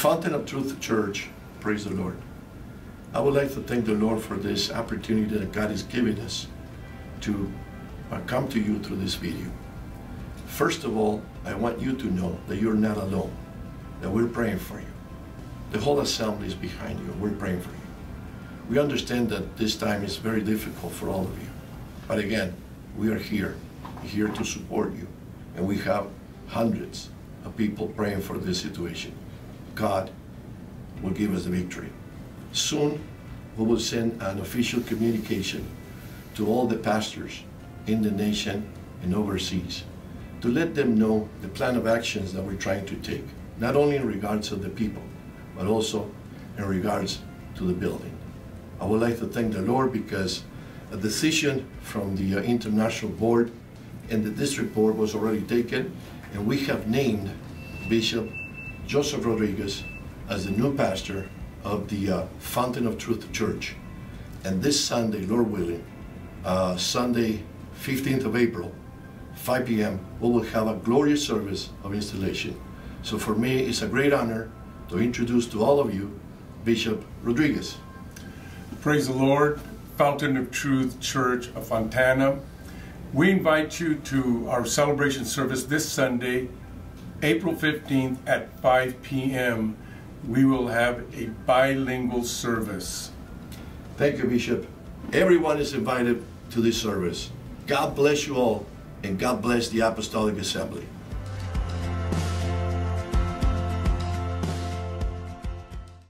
Fountain of Truth Church, praise the Lord. I would like to thank the Lord for this opportunity that God is giving us to come to you through this video. First of all, I want you to know that you're not alone, that we're praying for you. The whole assembly is behind you, and we're praying for you. We understand that this time is very difficult for all of you. But again, we are here to support you. And we have hundreds of people praying for this situation. God will give us the victory. Soon, we will send an official communication to all the pastors in the nation and overseas to let them know the plan of actions that we're trying to take, not only in regards to the people, but also in regards to the building. I would like to thank the Lord because a decision from the International Board and the District Board was already taken, and we have named Bishop Joseph Rodriguez as the new pastor of the Fountain of Truth Church. And this Sunday, Lord willing, Sunday 15th of April, 5 p.m., we will have a glorious service of installation. So for me, it's a great honor to introduce to all of you Bishop Rodriguez. Praise the Lord. Fountain of Truth Church of Fontana. We invite you to our celebration service this Sunday, April 15th at 5 p.m. We will have a bilingual service. Thank you, Bishop. Everyone is invited to this service. God bless you all, and God bless the Apostolic Assembly.